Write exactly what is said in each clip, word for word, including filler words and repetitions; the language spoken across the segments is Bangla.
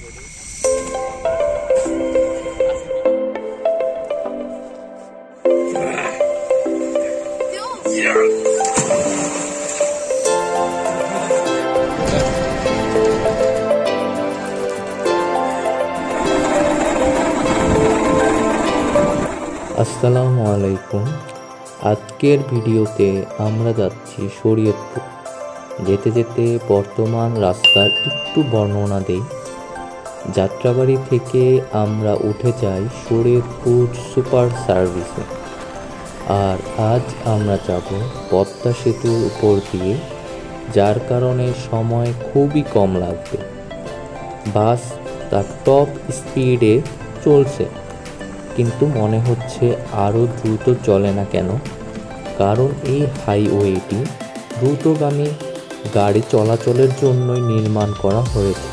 আসসালামু আলাইকুম। আজকের ভিডিওতে আমরা যাচ্ছি শরীয়তপুর। যেতে যেতে বর্তমান রাস্তার একটু বর্ণনা দেই। যাত্রাবাড়ি থেকে আমরা উঠে যাই শরীয়তপুর সুপার সার্ভিসে। আর আজ আমরা যাব পদ্মা সেতুর উপর দিয়ে, যার কারণে সময় খুবই কম লাগবে। বাস তার টপ স্পিডে চলছে, কিন্তু মনে হচ্ছে আরও দ্রুত চলে না কেন? কারণ এই হাইওয়েটি দ্রুতগামী গাড়ি চলাচলের জন্যই নির্মাণ করা হয়েছে।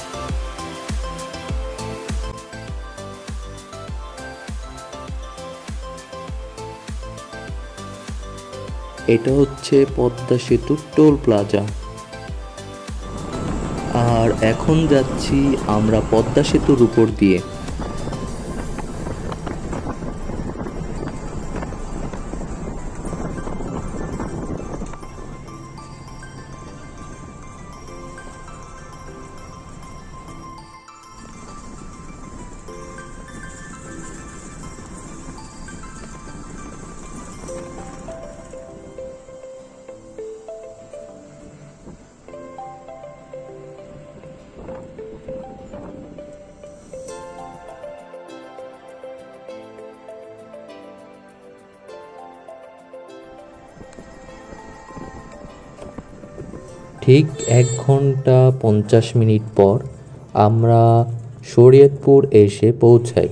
এটা হচ্ছে পদ্মা সেতুর টোল প্লাজা। আর এখন যাচ্ছি আমরা পদ্মা সেতুর উপর দিয়ে। ঠিক এক ঘন্টা পঞ্চাশ মিনিট পর আমরা শরীয়তপুর এসে পৌঁছাই।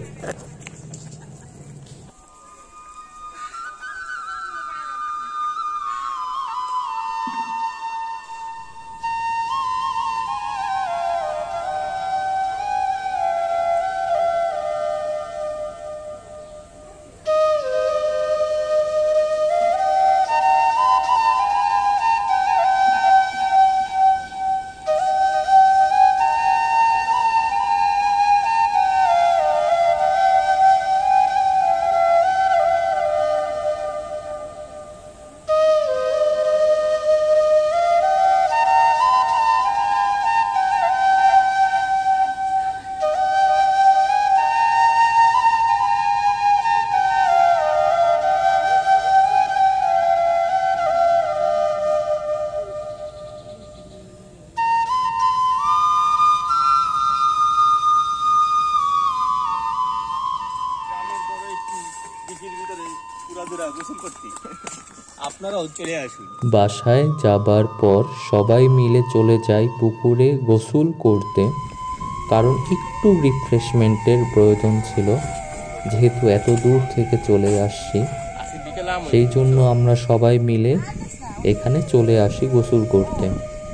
বাসায় যাবার পর সবাই মিলে চলে যাই পুকুরে গোসল করতে, কারণ একটু রিফ্রেশমেন্টের প্রয়োজন ছিল। যেহেতু এত দূর থেকে চলে আসছি, সেই জন্য আমরা সবাই মিলে এখানে চলে আসি গোসল করতে।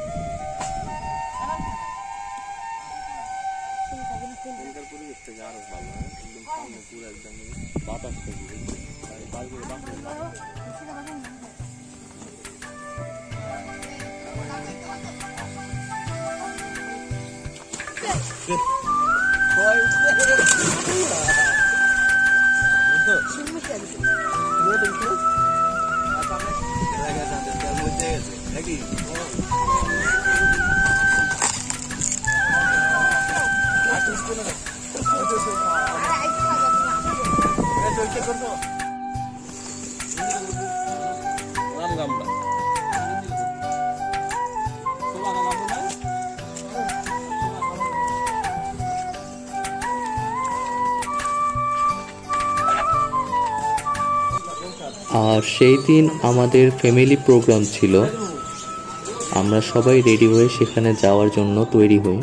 আর সেই দিন আমাদের ফ্যামিলি প্রোগ্রাম ছিল। আমরা সবাই রেডি হয়ে সেখানে যাওয়ার জন্য তৈরি হই।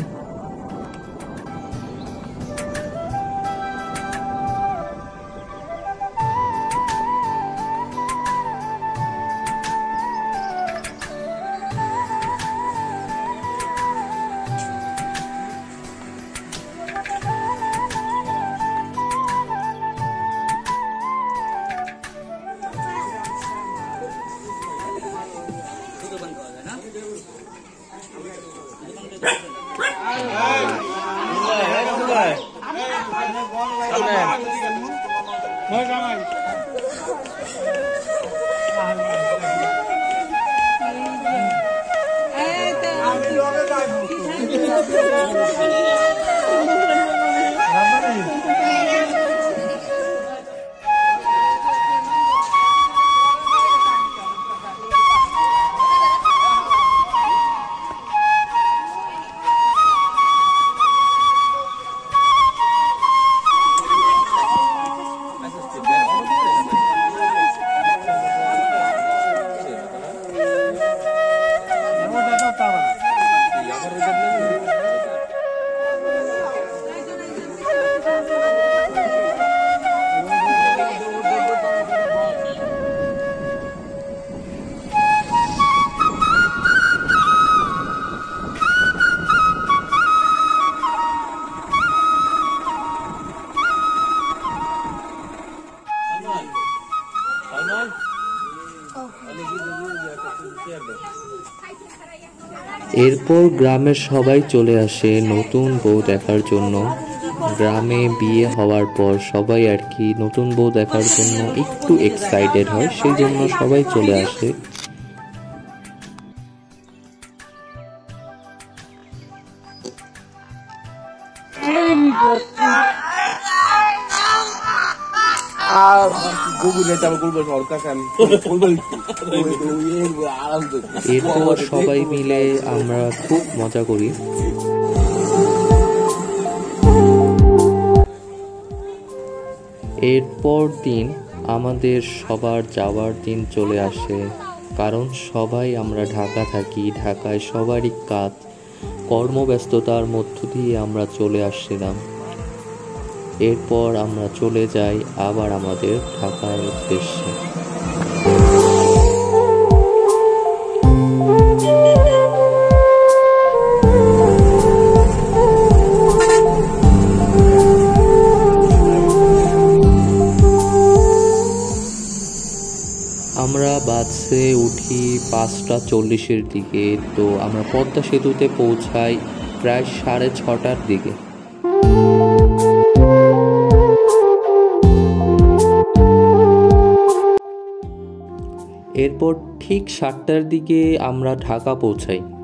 এরপর গ্রামের সবাই চলে আসে নতুন বউ দেখার জন্য। গ্রামে বিয়ে হওয়ার পর সবাই আর কি নতুন বউ দেখার জন্য একটু এক্সাইটেড হয়, সেই জন্য সবাই চলে আসে। এরপর সবাই মিলে আমরা খুব মজা করি। এরপর দিন আমাদের সবার যাওয়ার দিন চলে আসে, কারণ সবাই আমরা ঢাকা থাকি। ঢাকায় সবারই কাজ, কর্মব্যস্ততার মধ্য দিয়ে আমরা চলে আসছিলাম। এরপর আমরা চলে যাই আবার আমাদের ঢাকার উদ্দেশ্যে। আমরা বাসে উঠি পাঁচটা চল্লিশের দিকে, তো আমরা পদ্মা সেতুতে পৌঁছাই প্রায় সাড়ে ছটার দিকে। এরপর ঠিক সাতটার দিকে আমরা ঢাকা পৌঁছাই।